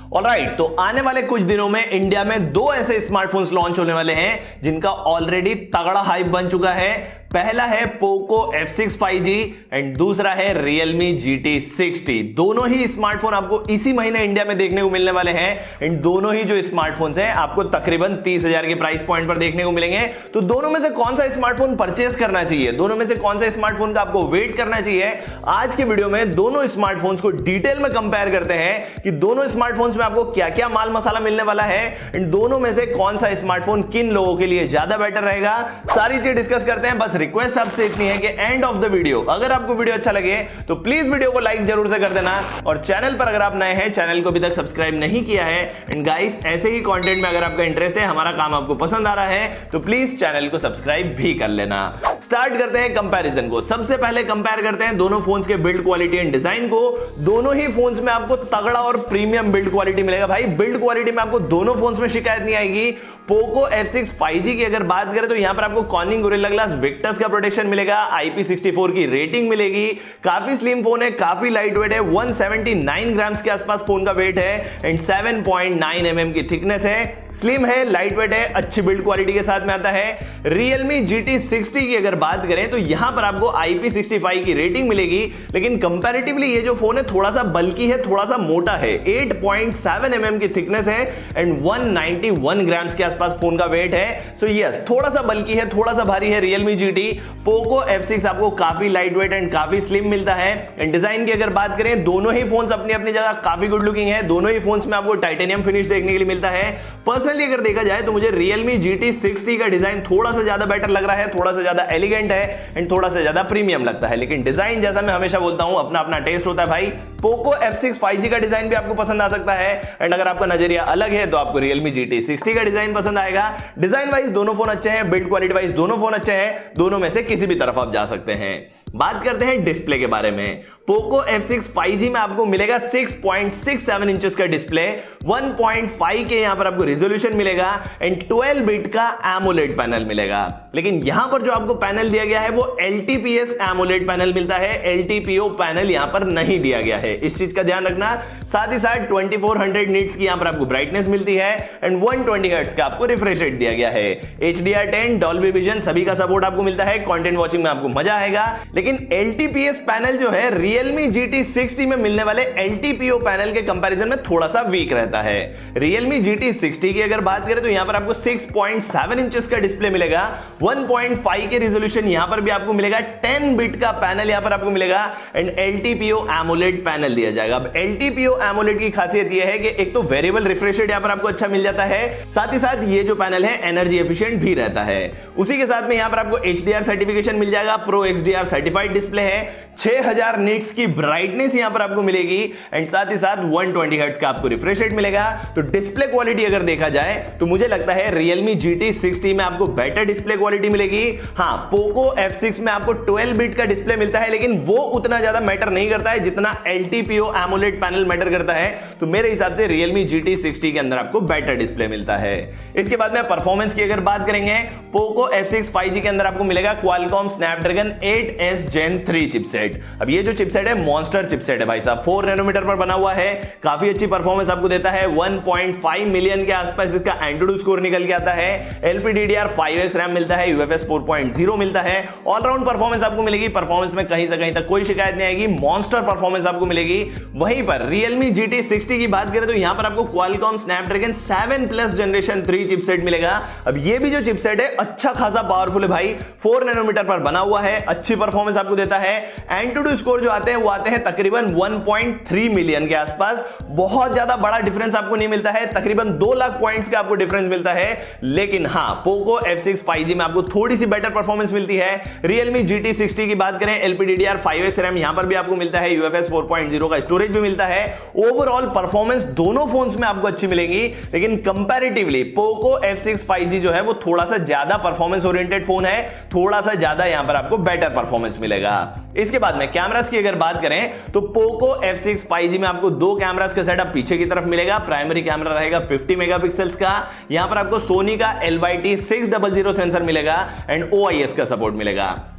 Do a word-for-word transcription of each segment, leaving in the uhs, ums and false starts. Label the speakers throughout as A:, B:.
A: Alright, तो आने वाले कुछ दिनों में इंडिया में दो ऐसे स्मार्टफोन्स लॉन्च होने वाले हैं जिनका ऑलरेडी तगड़ा हाइप बन चुका है। पहला है Poco F six five G and दूसरा है Realme जी टी सिक्सटी। दोनों ही स्मार्टफोन आपको इसी महीने इंडिया में देखने को मिलने वाले हैं एंड दोनों ही जो स्मार्टफोन्स हैं आपको तकरीबन तीस हजार के प्राइस पॉइंट पर देखने को मिलेंगे। तो दोनों में से कौन सा स्मार्टफोन परचेस करना चाहिए, दोनों में से कौन सा स्मार्टफोन का आपको वेट करना चाहिए, आज के वीडियो में दोनों स्मार्टफोन्स को डिटेल में कंपेयर करते हैं कि दोनों स्मार्टफोन्स में आपको क्या क्या माल मसाला मिलने वाला है एंड दोनों में से कौन सा स्मार्टफोन किन लोगों के लिए ज्यादा बेटर रहेगा, सारी चीज डिस्कस करते हैं। बस रिक्वेस्ट आपसे इतनी है कि एंड ऑफ द वीडियो अगर आपको वीडियो अच्छा लगे तो प्लीज वीडियो को लाइक जरूर से कर देना और चैनल पर अगर आप नए हैं, चैनल को अभी तक सब्सक्राइब नहीं किया है एंड गाइस ऐसे ही कंटेंट में अगर आपका इंटरेस्ट है, हमारा काम आपको पसंद आ रहा है तो प्लीज चैनल को सब्सक्राइब भी कर लेना। स्टार्ट करते हैं कंपैरिजन को। सबसे पहले कंपेयर करते हैं दोनों फोन्स के बिल्ड क्वालिटी एंड डिजाइन को। दोनों ही फोन्स में आपको तगड़ा और प्रीमियम बिल्ड क्वालिटी मिलेगा। भाई बिल्ड क्वालिटी में आपको दोनों फोन्स में शिकायत नहीं आएगी। Poco F six five G की अगर बात करें तो यहां पर आपको कॉर्निंग गोरिल्ला ग्लास विक्टस का प्रोटेक्शन मिलेगा, आई पी सिक्सटी फोर की रेटिंग मिलेगी। काफी स्लिम फोन है, काफी लाइट वेट है, वन सेवेंटी नाइन ग्राम्स के आसपास फोन का वेट है and seven point nine M M की थिकनेस है। स्लिम है, लाइट वेट है, अच्छी बिल्ड क्वालिटी के साथ में आता है। Realme जी टी सिक्सटी की अगर बात करें तो यहां पर आपको आई पी सिक्सटी फाइव की रेटिंग मिलेगी, लेकिन कंपैरेटिवली ये जो फोन है थोड़ा सा बल्की है, थोड़ा सा मोटा है। Eight point seven M M की थिकनेस है and one ninety one grams के आसपास फोन का वेट है। सो यस, थोड़ा सा बल्की है, थोड़ा सा भारी है Realme G T. Poco F six आपको काफी लाइट वेट एंड काफी स्लिम मिलता है। एंड डिजाइन की अगर बात करें, दोनों ही फोन्स अपनी अपनी जगह काफी गुड लुकिंग है। दोनों ही फोन्स में आपको टाइटेनियम फिनिश देखने के लिए मिलता है। पर्सनली अगर देखा जाए तो मुझे Realme जी टी सिक्सटी का डिजाइन थोड़ा सा ज्यादा बेटर लग रहा है, थोड़ा सा ज्यादा एलिगेंट है एंड थोड़ा सा ज्यादा प्रीमियम लगता है। लेकिन डिजाइन जैसा मैं हमेशा बोलता हूं, अपना अपना टेस्ट होता है भाई। Poco F six five G का डिजाइन भी आपको पसंद आ सकता है एंड अगर आपका नजरिया अलग है तो आपको Realme जी टी सिक्सटी का डिजाइन पसंद आएगा। डिजाइन वाइज दोनों फोन अच्छे हैं, बिल्ड क्वालिटी वाइज दोनों फोन अच्छे हैं, दोनों में से किसी भी तरफ आप जा सकते हैं। बात करते हैं डिस्प्ले के बारे में। Poco F six five G में आपको मिलेगा six point six seven inches का display, one point five K यहां पर आपको रिजोल्यूशन मिलेगा एंड ट्वेल्व बिट का एमोलेड पैनल मिलेगा। लेकिन यहां पर जो आपको पैनल दिया गया है वो L T P S AMOLED panel मिलता है, L T P O panel यहां पर नहीं दिया गया है, इस चीज का ध्यान रखना। साथ ही साथ ट्वेंटी फोर हंड्रेड निट्स की यहां पर आपको ब्राइटनेस मिलती है एंड वन ट्वेंटी हर्ट्ज का आपको रिफ्रेश रेट दिया गया है। H D R ten, Dolby vision सभी का सपोर्ट आपको मिलता है। कंटेंट वॉचिंग में आपको मजा आएगा। लेकिन L T P S panel जो है Realme जी टी सिक्सटी में मिलने वाले L T P O panel के कंपैरिजन में थोड़ा सा वीक रहता है। Realme जी टी सिक्सटी की अगर बात करें तो यहां पर आपको सिक्स पॉइंट सेवन इंचेस का डिस्प्ले मिलेगा, one point five K resolution यहां पर भी आपको मिलेगा, टेन बिट का पैनल यहां पर आपको मिलेगा and L T P O AMOLED panel दिया जाएगा। अब L T P O AMOLED की खासियत यह है कि एक तो वेरिएबल रिफ्रेश रेट यहां पर आपको अच्छा मिल जाता है, साथ ही साथ ये जो पैनल है एनर्जी एफिशिएंट भी रहता है। उसी के साथ में यहां पर आपको एच डी आर सर्टिफिकेशन मिल जाएगा, pro X D R certified display है, छह हजार निट्स की ब्राइटनेस यहां पर आपको मिलेगी एंड साथ ही साथ वन ट्वेंटी हर्ट्ज का आपको रिफ्रेश रेट मिलेगा। तो डिस्प्ले क्वालिटी अगर देखा जाए तो मुझे लगता है Realme जी टी सिक्सटी में आपको बेटर डिस्प्ले क्वालिटी मिलेगी। हां, पोको एफ सिक्स में आपको ट्वेल्व बिट का डिस्प्ले मिलता है, लेकिन वो उतना ज्यादा मैटर नहीं करता है जितना L T P O AMOLED panel matter करता है। तो मेरे हिसाब से Realme जी टी सिक्सटी के अंदर आपको बेटर डिस्प्ले मिलता है। इसके बाद में परफॉर्मेंस की अगर बात करेंगे, Poco F six five G के अंदर आपको मिलेगा Qualcomm Snapdragon eight S Gen three chipset. अब ये जो चिपसेट है मॉन्स्टर चिपसेट है भाई साहब, फोर नैनोमीटर पर बना हुआ है, काफी अच्छी परफॉर्मेंस आपको देता है। वन पॉइंट फाइव मिलियन के आसपास इसका एंट्रोडू स्कोर निकल के आता है। L P D D R five X RAM मिलता है, U F S four point zero मिलता है। ऑलराउंड परफॉर्मेंस आपको मिलेगी, परफॉर्मेंस में कहीं से कहीं तक कोई शिकायत नहीं आएगी, मॉन्स्टर परफॉर्मेंस आपको मिलेगी। वहीं पर Realme जी टी सिक्सटी की बात करें तो यहां पर आपको Qualcomm Snapdragon seven plus generation three chipset मिलेगा। अब ये भी जो चिपसेट है अच्छा खासा पावरफुल है भाई, फोर नैनोमीटर पर बना हुआ है, अच्छी परफॉर्मेंस आपको देता है। एंट्रोडू स्कोर जो आते हैं वो आते हैं तकरीबन वन पॉइंट थ्री मिलियन के आसपास, बहुत ज्यादा बड़ा डिफरेंस आपको नहीं मिलता है, तकरीबन दो लाख पॉइंट्स का आपको डिफरेंस मिलता है। लेकिन हां, Poco F six five G में आपको थोड़ी सी बेटर परफॉर्मेंस मिलती है। Realme जी टी सिक्सटी की बात करें, L P D D R five X RAM यहां पर भी आपको मिलता है, U F S four point zero का स्टोरेज भी मिलता है। ओवरऑल परफॉर्मेंस दोनों फोन्स में आपको अच्छी मिलेगी, लेकिन comparatively Poco F six five G जो है वो थोड़ा सा ज्यादा परफॉर्मेंस ओरिएंटेड फोन है, थोड़ा सा ज्यादा यहां पर आपको बेटर परफॉर्मेंस मिलेगा। इसके बाद में कैमरास की अगर बात करें तो Poco F six five G में आपको दो कैमरास का सेटअप पीछे की तरफ मिलेगा। प्राइमरी कैमरा रहेगा फिफ्टी मेगापिक्सल्स का, यहां पर आपको सोनी का L Y T six double zero sensor मिलेगा एंड ओ आई एस का सपोर्ट मिलेगा।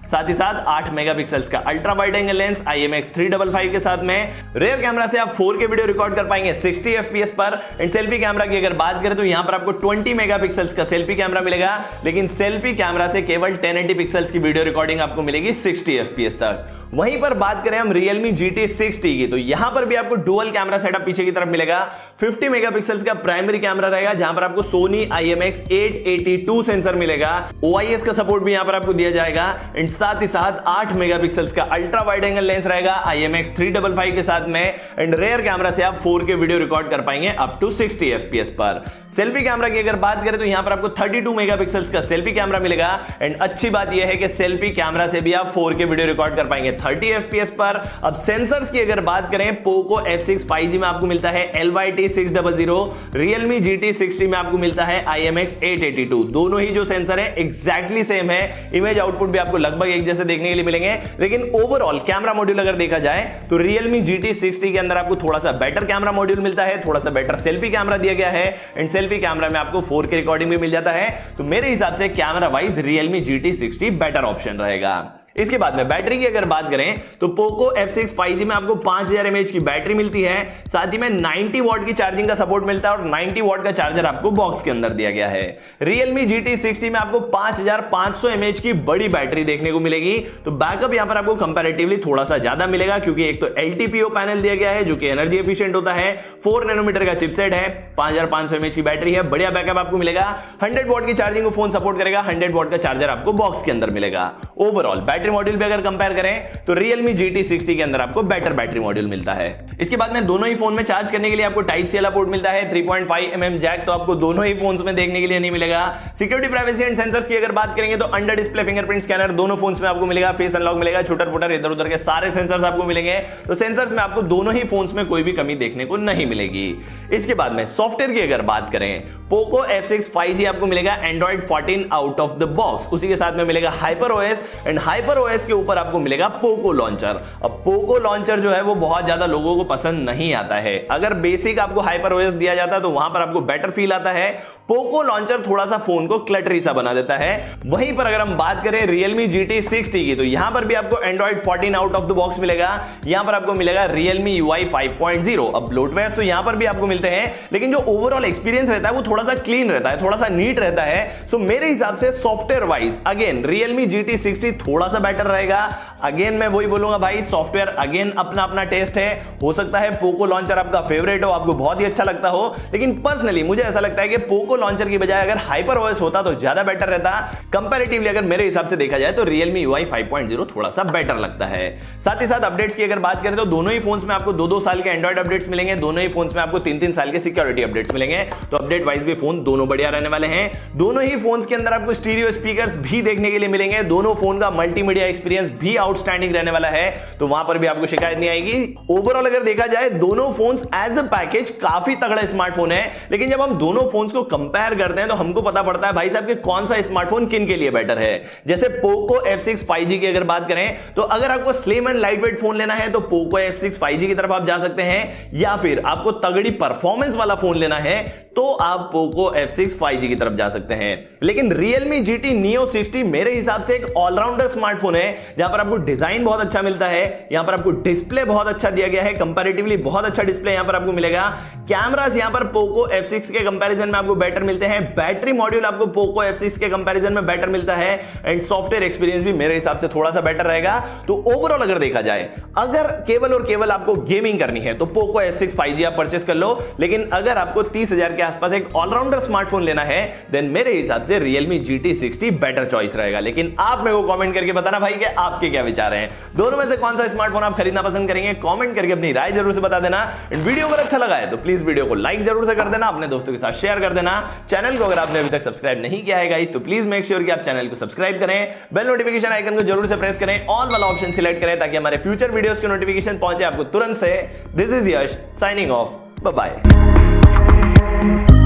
A: साथ ही साथ आठ मेगापिक्सल्स का ultra wide angle lens I M X three five five के साथ में। रेयर कैमरा से आप फोर के वीडियो रिकॉर्ड कर पाएंगे सिक्सटी एफ पी एस पर। एंड सेल्फी कैमरा की अगर बात करें तो यहां पर आपको ट्वेंटी मेगापिक्सल्स का सेल्फी कैमरा मिलेगा, लेकिन सेल्फी कैमरा से केवल टेन एटी पिक्सल्स की वीडियो रिकॉर्डिंग आपको मिलेगी सिक्सटी एफ पी एस तक। वहीं पर बात करें हम Realme जी टी सिक्सटी की, तो यहां पर भी आपको डुअल कैमरा सेटअप पीछे की तरफ मिलेगा। फिफ्टी मेगापिक्सल्स का प्राइमरी कैमरा रहेगा, जहां पर आपको Sony I M X eight eighty two sensor मिलेगा। ओ आई एस का सपोर्ट भी यहां पर आपको दिया जाएगा। एंड साथ ही साथ आठ मेगापिक्सल्स का अल्ट्रा वाइड एंगल लेंस रहेगा I M X three five five के साथ में। एंड रेयर कैमरा से आप फोर के वीडियो रिकॉर्ड कर पाएंगे up to sixty F P S पर। सेल्फी कैमरा की अगर बात करें तो यहां पर आपको थर्टी टू मेगापिक्सल्स का सेल्फी कैमरा मिलेगा। एंड अच्छी बात यह है कि सेल्फी कैमरा से भी आप फोर के वीडियो रिकॉर्ड कर पाएंगे थर्टी एफ पी एस पर। अब सेंसर्स की अगर बात करें, Poco F six five G में आपको मिलता है L Y T six hundred, Realme G T sixty में आपको मिलता है I M X eight eighty two. दोनों ही जो सेंसर है एग्जैक्टली सेम है, इमेज आउटपुट भी आपको लगभग एक जैसे देखने के लिए मिलेंगे। लेकिन ओवरऑल कैमरा मॉड्यूल अगर देखा जाए तो Realme जी टी सिक्सटी के अंदर आपको थोड़ा सा बेटर कैमरा मॉड्यूल मिलता है, थोड़ा सा बेटर सेल्फी कैमरा दिया गया है। एंड सेल्फी कैमरा में आपको फोर के रिकॉर्डिंग भी मिल जाता है। तो मेरे हिसाब से camera wise Realme G T sixty better option रहेगा। इसके बाद में बैटरी की अगर बात करें तो Poco F six five G में आपको पांच हज़ार एम ए एच की बैटरी मिलती है, साथ ही में नाइंटी वॉट की चार्जिंग का सपोर्ट मिलता है और नाइंटी वॉट का चार्जर आपको बॉक्स के अंदर दिया गया है। Realme जी टी सिक्सटी में आपको पांच हज़ार पांच सौ एम ए एच की बड़ी बैटरी देखने को मिलेगी। तो बैकअप यहां पर आपको कंपैरेटिवली थोड़ा सा ज्यादा मिलेगा, क्योंकि एक तो L T P O panel दिया गया है जो कि एनर्जी एफिशिएंट होता है, फोर नैनोमीटर का चिपसेट है, पांच हज़ार पांच सौ एम ए एच की बैटरी है, बढ़िया बैकअप आपको मिलेगा। हंड्रेड वॉट की चार्जिंग को फोन सपोर्ट करेगा, हंड्रेड वॉट का चार्जर आपको बॉक्स के अंदर मिलेगा। ओवरऑल बैटरी मॉड्यूल भी अगर कंपेयर करें तो Realme जी टी सिक्सटी के अंदर आपको बेटर बैटरी मॉड्यूल मिलता है। इसके बाद में दोनों ही फोन में चार्ज करने के लिए आपको टाइप सी वाला पोर्ट मिलता है। Three point five M M jack तो आपको दोनों ही फोन्स में देखने के लिए नहीं मिलेगा। सिक्योरिटी, प्राइवेसी एंड सेंसर्स की अगर बात करेंगे तो अंडर डिस्प्ले फिंगरप्रिंट स्कैनर दोनों फोन्स में आपको मिलेगा, फेस अनलॉक मिलेगा, छुटर पुटर इधर उधर के सारे सेंसर्स आपको मिलेंगे। तो सेंसर्स में आपको दोनों ही फोन्स में कोई भी कमी देखने को नहीं मिलेगी। इसके बाद में सॉफ्टवेयर की अगर बात करें, Poco F six five G आपको मिलेगा Android fourteen out of the box, उसी के साथ में मिलेगा hyper OS. And hyper OS के ऊपर आपको मिलेगा पोको लॉन्चर। अब पोको लॉन्चर जो है वो बहुत ज्यादा लोगों को पसंद नहीं आता है। अगर बेसिक आपको हाइपर ओएस दिया जाता है तो वहां पर आपको बेटर फील आता है। पोको लॉन्चर थोड़ा सा फोन को क्लटरी सा बना देता है। वहीं पर अगर हम बात करें Realme जी टी सिक्सटी की, तो यहां पर भी आपको Android fourteen out of the box मिलेगा। यहां पर आपको मिलेगा Realme U I five point zero. अब ब्लोटवेयर तो यहां पर भी आपको मिलते हैं, लेकिन जो ओवरऑल एक्सपीरियंस रहता है वो थोड़ा सा क्लीन रहता है, थोड़ा सा नीट रहता है। सो मेरे हिसाब से software wise again Realme G T sixty थोड़ा सा बेटर रहेगा। अगेन मैं वही बोलूंगा भाई, सॉफ्टवेयर अगेन अपना अपना टेस्ट है। हो सकता है पोको लॉन्चर आपका फेवरेट हो, आपको बहुत ही अच्छा लगता हो, लेकिन पर्सनली मुझे ऐसा लगता है कि पोको लॉन्चर की बजाय अगर हाइपर ओएस होता तो ज्यादा बेटर रहता। कंपैरेटिवली अगर मेरे हिसाब से देखा जाए तो Realme U I five point zero थोड़ा सा बेटर लगता है। साथ ही साथ अपडेट्स की अगर बात करें तो दोनों ही फोन्स में आपको दो दो साल के एंड्रॉइड अपडेट्स मिलेंगे, दोनों ही फोन्स में आपको तीन तीन साल के सिक्योरिटी अपडेट्स मिलेंगे। तो अपडेट वाइज भी फोन दोनों बढ़िया रहने वाले हैं। दोनों ही फोन्स के अंदर आपको स्टीरियो स्पीकर्स भी देखने के लिए मिलेंगे। दोनों फोन का मल्टीमीडिया एक्सपीरियंस भी आउटस्टैंडिंग रहने वाला है, तो वहां पर भी आपको शिकायत नहीं आएगी। ओवरऑल अगर देखा जाए दोनों फोन्स एज अ पैकेज काफी तगड़ा स्मार्टफोन है, लेकिन जब हम दोनों फोन्स को कंपेयर करते हैं तो हमको पता पड़ता है भाई साहब कि कौन सा स्मार्टफोन किन के लिए बेटर है। जैसे Poco F six five G की अगर बात करें तो अगर आपको स्लिम एंड लाइटवेट फोन लेना है तो Poco F six five G की तरफ आप जा सकते हैं, या फिर आपको तगड़ी परफॉर्मेंस वाला फोन लेना है तो आप Poco F six five G की तरफ जा सकते हैं। लेकिन Realme G T neo sixty मेरे हिसाब से एक ऑलराउंडर स्मार्टफोन है, जहां पर आपको डिजाइन बहुत अच्छा मिलता है, यहां पर आपको डिस्प्ले बहुत अच्छा दिया गया है, कंपैरेटिवली बहुत अच्छा डिस्प्ले यहां पर आपको मिलेगा। कैमरास यहां पर पोको एफ सिक्स के कंपैरिजन में आपको बेटर मिलते हैं। बैटरी मॉड्यूल आपको पोको एफ सिक्स के कंपैरिजन में बेटर मिलता है। एंड सॉफ्टवेयर एक्सपीरियंस भी मेरे हिसाब से थोड़ा सा बेटर रहेगा। तो ओवरऑल अगर देखा जाए, अगर केवल और केवल आपको गेमिंग करनी है तो Poco F six five G आप परचेस कर लो, लेकिन अगर आपको तीस हजार के आसपास एक ऑलराउंडर स्मार्टफोन लेना है देन मेरे हिसाब से Realme G T sixty better choice रहेगा। लेकिन आप मेरे को कमेंट करके बताना भाई कि आपके क्या विचार हैं, दोनों में से कौन सा स्मार्टफोन आप खरीदना पसंद करेंगे। कमेंट करके अपनी राय जरूर से बता देना। वीडियो अगर अच्छा लगा है तो प्लीज वीडियो को लाइक जरूर से कर देना, अपने दोस्तों के साथ शेयर कर देना। चैनल को अगर आपने अभी तक सब्सक्राइब नहीं किया है गाइस तो प्लीज मेक श्योर कि आप चैनल को सब्सक्राइब करें, बेल नोटिफिकेशन आइकन को जरूर से प्रेस करें, ऑल वाला ऑप्शन सिलेक्ट करें ताकि हमारे फ्यूचर वीडियोस के नोटिफिकेशन पहुंचे आपको तुरंत से। This is Yash signing off, bye bye.